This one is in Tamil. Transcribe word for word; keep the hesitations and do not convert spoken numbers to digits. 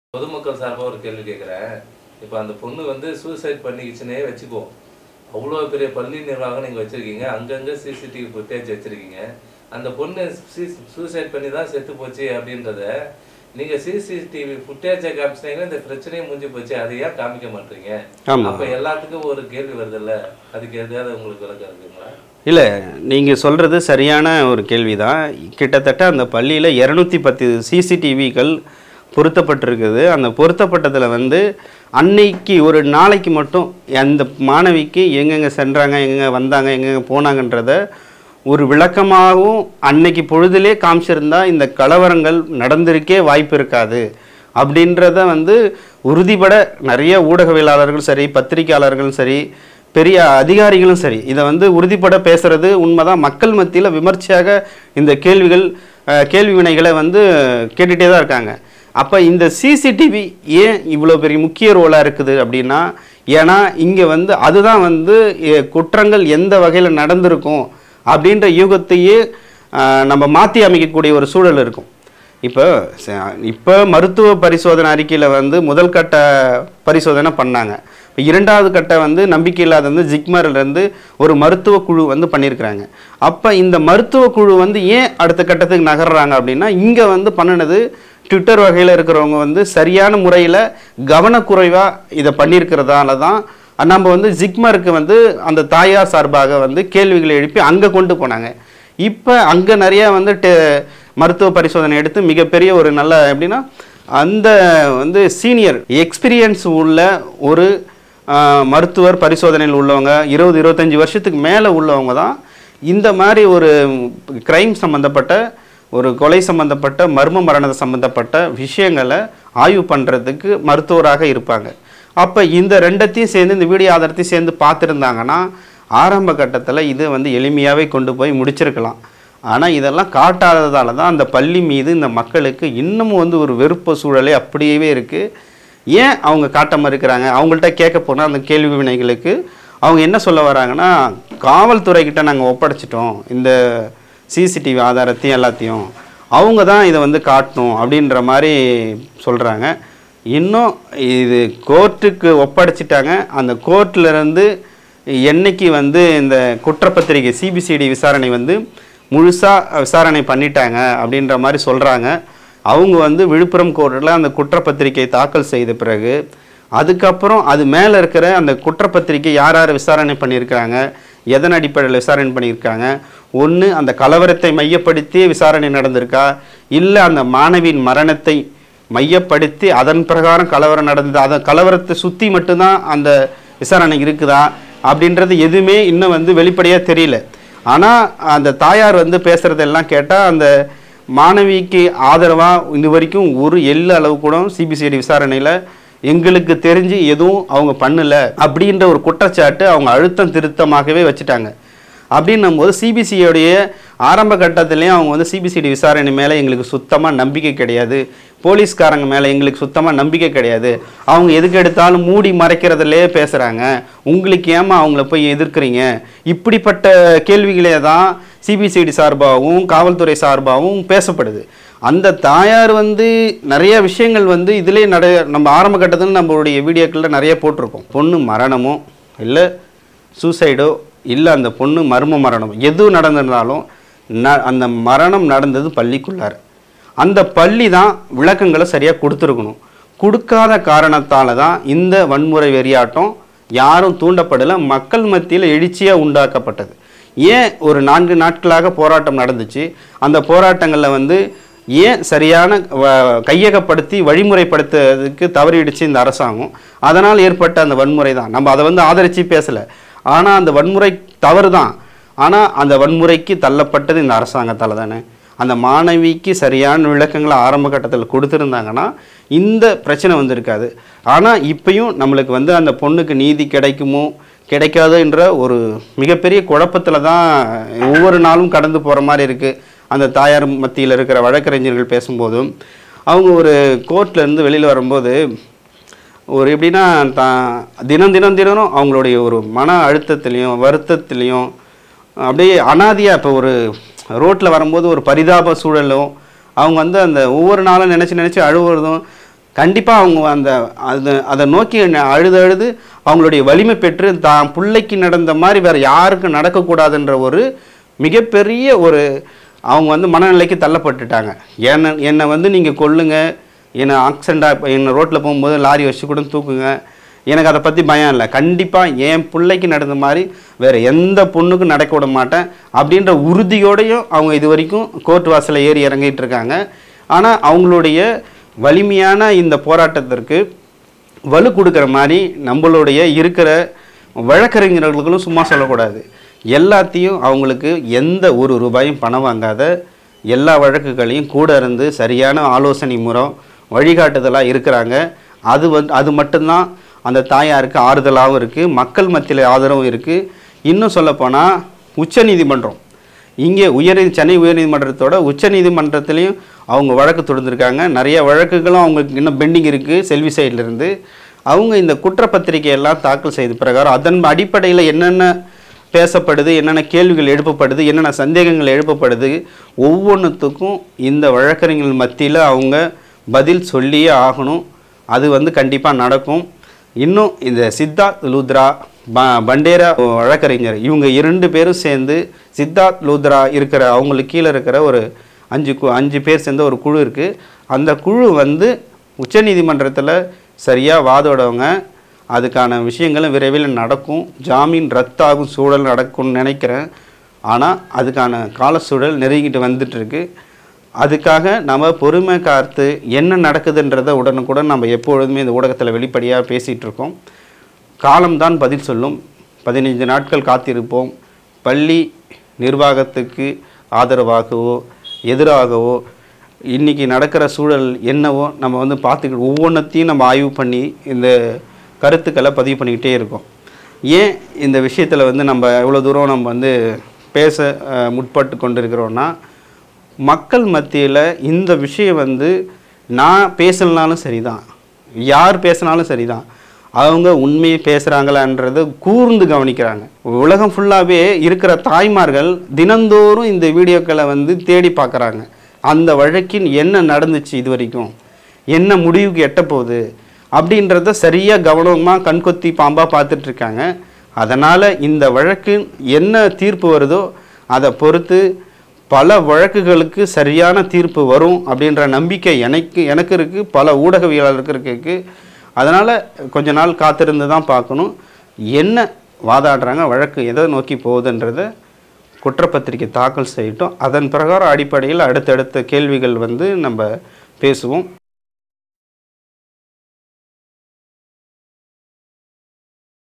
பொதுமக்கள் சார்பாக ஒரு கேள்வி கேட்குறேன். இப்போ அந்த பொண்ணு வந்து சூசைட் பண்ணிக்கிச்சுன்னே வச்சுக்குவோம். அவ்வளோ பெரிய பள்ளி நிர்வாகம் நீங்கள் வச்சுருக்கீங்க, அங்கங்கே சிசிடிவி ஃபுட்டேஜ் வச்சுருக்கீங்க. அந்த பொண்ணு சீ சூசைட் பண்ணி தான் செத்து போச்சு அப்படின்றத நீங்கள் சிசிடிவி ஃபுட்டேஜை காமிச்சினீங்கன்னா இந்த பிரச்சனையும் முடிஞ்சு போச்சு, அதை ஏன் காமிக்க மாட்டீங்க? அப்போ எல்லாத்துக்கும் ஒரு கேள்வி வருதில்ல, அதுக்கு எதாவது உங்களுக்கு விளக்கம் இருக்குங்களா? இல்லை, நீங்கள் சொல்கிறது சரியான ஒரு கேள்வி தான். கிட்டத்தட்ட அந்த பள்ளியில் இரநூத்தி பத்து சிசிடிவிகள் பொருத்தப்பட்டிருக்குது. அந்த பொருத்தப்பட்டதில் வந்து அன்னைக்கு ஒரு நாளைக்கு மட்டும் அந்த மாணவிக்கு எங்கெங்கே சென்றாங்க, எங்கெங்கே வந்தாங்க, எங்கெங்கே போனாங்கன்றத ஒரு விளக்கமாகவும் அன்னைக்கு பொழுதிலே காமிச்சிருந்தா இந்த கலவரங்கள் நடந்திருக்கே வாய்ப்பு இருக்காது அப்படின்றத வந்து உறுதிபட நிறைய ஊடகவியலாளர்கள் சரி, பத்திரிகையாளர்களும் சரி, பெரிய அதிகாரிகளும் சரி இதை வந்து உறுதிப்பட பேசுகிறது உண்மைதான். மக்கள் மத்தியில் விமர்சையாக இந்த கேள்விகள் கேள்வி வினைகளை வந்து கேட்டுகிட்டே தான் இருக்காங்க. அப்போ இந்த சிசிடிவி ஏன் இவ்வளோ பெரிய முக்கிய ரோலாக இருக்குது அப்படின்னா, ஏன்னா இங்கே வந்து அதுதான் வந்து குற்றங்கள் எந்த வகையில் நடந்திருக்கும் அப்படின்ற யூகத்தையே நம்ம மாற்றி அமைக்கக்கூடிய ஒரு சூழல் இருக்கும். இப்போ இப்போ மருத்துவ பரிசோதனை அறிக்கையில் வந்து முதல் கட்ட பரிசோதனை பண்ணாங்க. இப்போ இரண்டாவது கட்ட வந்து நம்பிக்கை இல்லாத வந்து ஜிக்மர்லேருந்து ஒரு மருத்துவ குழு வந்து பண்ணியிருக்கிறாங்க. அப்போ இந்த மருத்துவ குழு வந்து ஏன் அடுத்த கட்டத்துக்கு நகர்றாங்க அப்படின்னா, இங்கே வந்து பண்ணினது ட்விட்டர் வகையில் இருக்கிறவங்க வந்து சரியான முறையில் கவனக்குறைவாக இதை பண்ணியிருக்கிறதால தான் நம்ம வந்து ஜிக்மருக்கு வந்து அந்த தாயார் சார்பாக வந்து கேள்விகளை எழுப்பி அங்கே கொண்டு போனாங்க. இப்போ அங்கே நிறையா வந்து டெ மருத்துவ பரிசோதனை எடுத்து மிகப்பெரிய ஒரு நல்ல எப்படின்னா அந்த வந்து சீனியர் எக்ஸ்பீரியன்ஸ் உள்ள ஒரு மருத்துவர் பரிசோதனையில் உள்ளவங்க இருபது இருபத்தஞ்சி வருஷத்துக்கு மேலே உள்ளவங்க தான் இந்த மாதிரி ஒரு கிரைம் சம்மந்தப்பட்ட ஒரு கொலை சம்மந்தப்பட்ட மர்ம மரணத்தை சம்மந்தப்பட்ட விஷயங்களை ஆய்வு பண்ணுறதுக்கு மருத்துவராக இருப்பாங்க. அப்போ இந்த ரெண்டத்தையும் சேர்ந்து இந்த வீடியோ ஆதாரத்தையும் சேர்ந்து பார்த்துருந்தாங்கன்னா ஆரம்ப கட்டத்தில் இது வந்து எளிமையாகவே கொண்டு போய் முடிச்சிருக்கலாம். ஆனால் இதெல்லாம் காட்டாததால் தான் அந்த பள்ளி மீது இந்த மக்களுக்கு இன்னமும் வந்து ஒரு வெறுப்பு சூழலே அப்படியே இருக்குது. ஏன் அவங்க காட்டாமல் இருக்கிறாங்க? அவங்கள்ட்ட கேட்க போனால் அந்த கேள்வி வினைகளுக்கு அவங்க என்ன சொல்ல வராங்கன்னா, காவல்துறைக்கிட்ட நாங்கள் ஒப்படைச்சிட்டோம் இந்த சிசிடிவி ஆதாரத்தையும் எல்லாத்தையும், அவங்க தான் இதை வந்து காட்டணும் அப்படின்ற மாதிரி சொல்கிறாங்க. இன்னும் இது கோர்ட்டுக்கு ஒப்படைச்சிட்டாங்க. அந்த கோர்ட்டிலேருந்து என்னைக்கு வந்து இந்த குற்றப்பத்திரிகை சிபிசிடி விசாரணை வந்து முழுசாக விசாரணை பண்ணிட்டாங்க அப்படின்ற மாதிரி சொல்கிறாங்க. அவங்க வந்து விழுப்புரம் கோர்ட்டில் அந்த குற்றப்பத்திரிகை தாக்கல் செய்த பிறகு அதுக்கப்புறம் அது மேலே இருக்கிற அந்த குற்றப்பத்திரிகை யார் யார் விசாரணை பண்ணியிருக்காங்க, எதன் அடிப்படையில் விசாரணை பண்ணியிருக்காங்க, ஒன்று அந்த கலவரத்தை மையப்படுத்தி விசாரணை நடந்திருக்கா, இல்லை அந்த மாணவியின் மரணத்தை மையப்படுத்தி அதன் பிரகாரம் கலவரம் நடந்தது, அதை கலவரத்தை சுற்றி மட்டும்தான் அந்த விசாரணை இருக்குதா அப்படின்றது எதுவுமே இன்னும் வந்து வெளிப்படையாக தெரியல. ஆனால் அந்த தாயார் வந்து பேசுகிறதெல்லாம் கேட்டால் அந்த மாணவிக்கு ஆதரவாக இது வரைக்கும் ஒரு எள்ளு அளவு கூட சிபிசிஐடி விசாரணையில் எங்களுக்கு தெரிஞ்சு எதுவும் அவங்க பண்ணலை அப்படின்ற ஒரு குற்றச்சாட்டு அவங்க அழுத்தம் திருத்தமாகவே வச்சுட்டாங்க. அப்படின்னும் போது சிபிசிஐடைய ஆரம்ப கட்டத்துலேயும் அவங்க வந்து சிபிசிஐடி விசாரணை மேலே எங்களுக்கு சுத்தமாக நம்பிக்கை கிடையாது, போலீஸ்காரங்க மேலே எங்களுக்கு சுத்தமாக நம்பிக்கை கிடையாது, அவங்க எதுக்கு எடுத்தாலும் மூடி மறைக்கிறதுலே பேசுகிறாங்க, உங்களுக்கு ஏமா அவங்கள போய் எதிர்க்கிறீங்க, இப்படிப்பட்ட கேள்விகளே தான் சிபிசிஐடி சார்பாகவும் காவல்துறை சார்பாகவும் பேசப்படுது. அந்த தாயார் வந்து நிறைய விஷயங்கள் வந்து இதிலே நட நம்ம ஆரம்ப கட்டத்தில் நம்மளுடைய வீடியோக்களில் நிறைய போட்டிருக்கோம். பொண்ணு மரணமோ இல்லை சூசைடோ இல்லை அந்த பொண்ணு மர்ம மரணம் எதுவும் நடந்திருந்தாலும் ந அந்த மரணம் நடந்தது பள்ளிக்குள்ளார். அந்த பள்ளி தான் விளக்கங்களை சரியாக கொடுத்துருக்கணும். கொடுக்காத காரணத்தால் தான் இந்த வன்முறை வெறியாட்டம் யாரும் தூண்டப்படலை, மக்கள் மத்தியில் எழுச்சியாக உண்டாக்கப்பட்டது. ஏன் ஒரு நான்கு நாட்களாக போராட்டம் நடந்துச்சு, அந்த போராட்டங்களில் வந்து ஏன் சரியான கையகப்படுத்தி வழிமுறைப்படுத்துறதுக்கு தவறிடுச்சு இந்த அரசாங்கம், அதனால் ஏற்பட்ட அந்த வன்முறை தான். நம்ம அதை வந்து ஆதரித்து பேசலை, ஆனால் அந்த வன்முறை தவறு தான். ஆனால் அந்த வன்முறைக்கு தள்ளப்பட்டது இந்த அரசாங்கத்தால் தானே. அந்த மாணவிக்கு சரியான விளக்கங்களை ஆரம்ப கட்டத்தில் கொடுத்துருந்தாங்கன்னா இந்த பிரச்சனை வந்திருக்காது. ஆனால் இப்பயும் நம்மளுக்கு வந்து அந்த பொண்ணுக்கு நீதி கிடைக்குமோ கிடைக்காதுன்ற ஒரு மிகப்பெரிய குழப்பத்தில் தான் ஒவ்வொரு நாளும் கடந்து போகிற மாதிரி இருக்குது. அந்த தாயார் மத்தியில் இருக்கிற வழக்கறிஞர்கள் பேசும்போதும் அவங்க ஒரு கோர்ட்லேருந்து வெளியில் வரும்போது ஒரு எப்படின்னா தான் தினம் தினம் தினம் அவங்களுடைய ஒரு மன அழுத்தத்துலேயும் வருத்தத்துலேயும் அப்படியே அனாதியாக இப்போ ஒரு ரோட்டில் வரும்போது ஒரு பரிதாப சூழலும் அவங்க வந்து அந்த ஒவ்வொரு நாளும் நினச்சி நினச்சி அழுவுறதும் கண்டிப்பாக அவங்க அந்த அதை அதை நோக்கி அழுது அழுது அவங்களுடைய வலிமை பெற்று தான் பிள்ளைக்கு நடந்த மாதிரி வேறு யாருக்கும் நடக்கக்கூடாதுன்ற ஒரு மிகப்பெரிய ஒரு அவங்க வந்து மனநிலைக்கு தள்ளப்பட்டுட்டாங்க. என்ன என்னை வந்து நீங்கள் கொல்லுங்க, என்னை ஆக்சிடெண்ட்டாக என்னை ரோட்டில் போகும்போது லாரி வச்சு கூட தூக்குங்க, எனக்கு அதை பற்றி பயம் இல்லை, கண்டிப்பாக என் பிள்ளைக்கு நடந்த மாதிரி வேறு எந்த பொண்ணுக்கும் நடக்க விட மாட்டேன் அப்படின்ற உறுதியோடையும் அவங்க இது வரைக்கும் கோர்ட் வாசலில் ஏறி இறங்கிட்டு இருக்காங்க. ஆனால் அவங்களுடைய வலிமையான இந்த போராட்டத்திற்கு வலு கொடுக்குற மாதிரி நம்மளுடைய இருக்கிற வழக்கறிஞர்களுக்கும் சும்மா சொல்லக்கூடாது. எல்லாத்தையும் அவங்களுக்கு எந்த ஒரு ரூபாயும் பணம் வாங்காத எல்லா வழக்குகளையும் கூட இருந்து சரியான ஆலோசனை மூலம் வழிகாட்டுதலாக இருக்கிறாங்க. அது வந்து அது மட்டும்தான் அந்த தாயாருக்கு ஆறுதலாகவும் இருக்குது, மக்கள் மத்தியில் ஆதரவும் இருக்குது. இன்னும் சொல்லப்போனால் உச்சநீதிமன்றம் இங்கே உயர் சென்னை உயர்நீதிமன்றத்தோட உச்சநீதிமன்றத்துலேயும் அவங்க வழக்கு தொடர்ந்துருக்காங்க. நிறைய வழக்குகளும் அவங்களுக்கு இன்னும் பெண்டிங் இருக்குது. செல்வி சைட்லேருந்து அவங்க இந்த குற்றப்பத்திரிகையெல்லாம் தாக்கல் செய்த பிரகாரம் அதன் அடிப்படையில் என்னென்ன பேசப்படுது, என்னென்ன கேள்விகள் எழுப்பப்படுது, என்னென்ன சந்தேகங்கள் எழுப்பப்படுது, ஒவ்வொன்றுத்துக்கும் இந்த வழக்கறிஞர்கள் மத்தியில் அவங்க பதில் சொல்லியே ஆகணும். அது வந்து கண்டிப்பாக நடக்கும். இன்னும் இந்த சித்தார்த் லூத்ரா ப பண்டேரா வழக்கறிஞர் இவங்க இரண்டு பேரும் சேர்ந்து சித்தார்த் லூத்ரா இருக்கிற அவங்களுக்கு கீழே இருக்கிற ஒரு அஞ்சு கு அஞ்சு பேர் சேர்ந்த ஒரு குழு இருக்குது. அந்த குழு வந்து உச்சநீதிமன்றத்தில் சரியாக வாதோடவங்க. அதுக்கான விஷயங்களும் விரைவில் நடக்கும். ஜாமீன் ரத்தாகும் சூழல் நடக்கும்னு நினைக்கிறேன். ஆனால் அதுக்கான கால சூழல் நெருங்கிட்டு வந்துட்டுருக்கு. அதுக்காக நம்ம பொறுமை காத்து என்ன நடக்குதுன்றதை உடனுக்குடன் நம்ம எப்பொழுதுமே இந்த ஊடகத்தில் வெளிப்படையாக பேசிகிட்டு இருக்கோம். காலம்தான் பதில் சொல்லும். பதினைஞ்சு நாட்கள் காத்திருப்போம். பள்ளி நிர்வாகத்துக்கு ஆதரவாகவோ எதிராகவோ இன்றைக்கி நடக்கிற சூழல் என்னவோ நம்ம வந்து பார்த்துக்கிட்டு ஒவ்வொன்றத்தையும் நம்ம ஆய்வு பண்ணி இந்த கருத்துக்களை பதிவு பண்ணிக்கிட்டே இருக்கோம். ஏன் இந்த விஷயத்தில் வந்து நம்ம எவ்வளோ தூரம் நம்ம வந்து பேச முற்பட்டு கொண்டு இருக்கிறோன்னா, மக்கள் மத்தியில் இந்த விஷயம் வந்து நான் பேசலனாலும் சரி தான், யார் பேசினாலும் சரி தான், அவங்க உண்மையை பேசுகிறாங்களான்றதை கூர்ந்து கவனிக்கிறாங்க. உலகம் ஃபுல்லாகவே இருக்கிற தாய்மார்கள் தினந்தோறும் இந்த வீடியோக்களை வந்து தேடி பார்க்குறாங்க. அந்த வழக்கின் என்ன நடந்துச்சு, இது வரைக்கும் என்ன முடிவுக்கு எட்ட போகுது அப்படின்றத சரியாக கவனமாக கண்கொத்தி பாம்பாக பார்த்துட்ருக்காங்க. அதனால் இந்த வழக்கு என்ன தீர்ப்பு வருதோ அதை பொறுத்து பல வழக்குகளுக்கு சரியான தீர்ப்பு வரும் அப்படின்ற நம்பிக்கை எனக்கு எனக்கு இருக்குது, பல ஊடகவியலாளருக்கு இருக்குது. அதனால் கொஞ்ச நாள் காத்திருந்து தான் பார்க்கணும் என்ன வாதாடுறாங்க, வழக்கு எதை நோக்கி போகுதுன்றதை குற்றப்பத்திரிக்கை தாக்கல் செய்யட்டும். அதன் பிரகாரம் அடிப்படையில் அடுத்தடுத்த கேள்விகள் வந்து நம்ம பேசுவோம்.